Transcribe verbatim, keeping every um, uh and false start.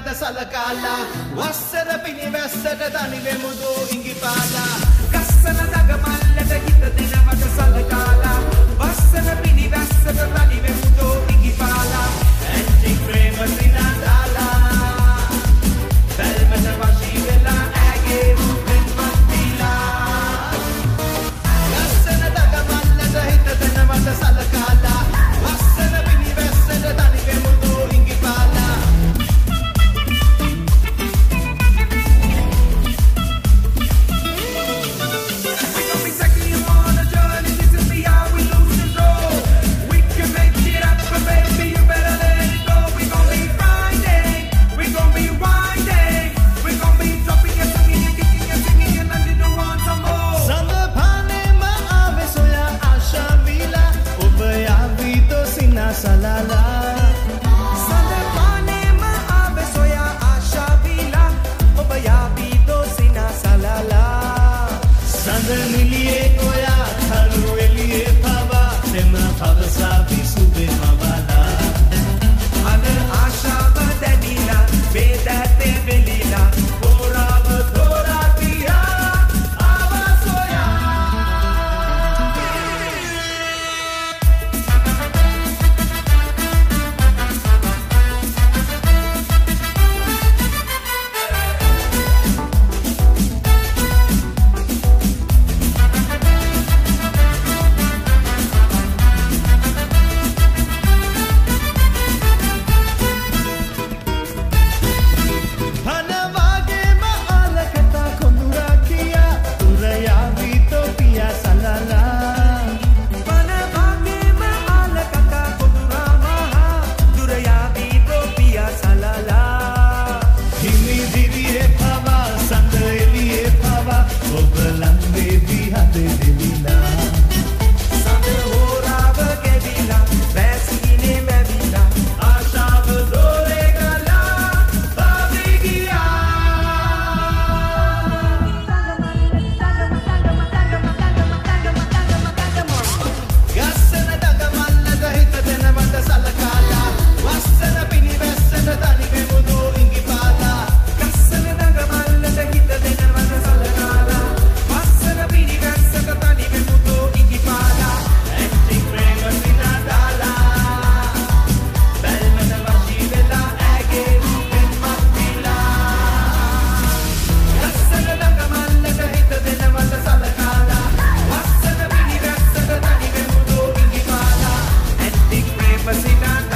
මද සලකාලා වස්සර පිනිවැස්සට තනිවෙමුදු ඉඟිපාලා ගස්සන දගමල්ලට හිත දෙනවට සලකාලා වස්සර පිනිවැස්සට තනිවෙමුදු ඉඟිපාලා ඇන්ටික් ප්‍රේම සිනාදාලා බැල්මට වශී වෙලා ඇගේ වෙන්වත් දීලා ගස්සන දගමල්ලට හිත දෙනවට සලකාලා වස්සර පිනිවැස්සට තනිවෙමුදු ඉඟිපාලා salala sanda pane ma ave soya asha vila obaya bido sina salala sanda miliye koya thalu eliye phava sema phagasa bisube mavala ada asha badanila vedate velila orav thora diya ava soya Masina